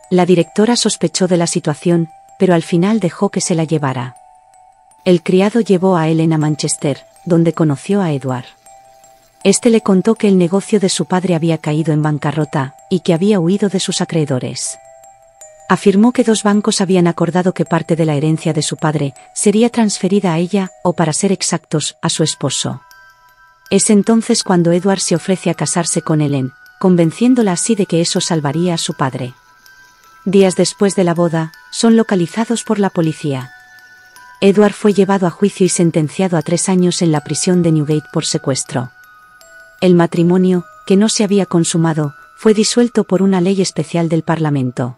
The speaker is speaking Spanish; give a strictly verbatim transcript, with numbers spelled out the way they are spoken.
La directora sospechó de la situación, pero al final dejó que se la llevara. El criado llevó a Ellen a Manchester, donde conoció a Edward. Este le contó que el negocio de su padre había caído en bancarrota, y que había huido de sus acreedores. Afirmó que dos bancos habían acordado que parte de la herencia de su padre sería transferida a ella, o para ser exactos, a su esposo. Es entonces cuando Edward se ofrece a casarse con Ellen, convenciéndola así de que eso salvaría a su padre. Días después de la boda, son localizados por la policía. Edward fue llevado a juicio y sentenciado a tres años en la prisión de Newgate por secuestro. El matrimonio, que no se había consumado, fue disuelto por una ley especial del Parlamento.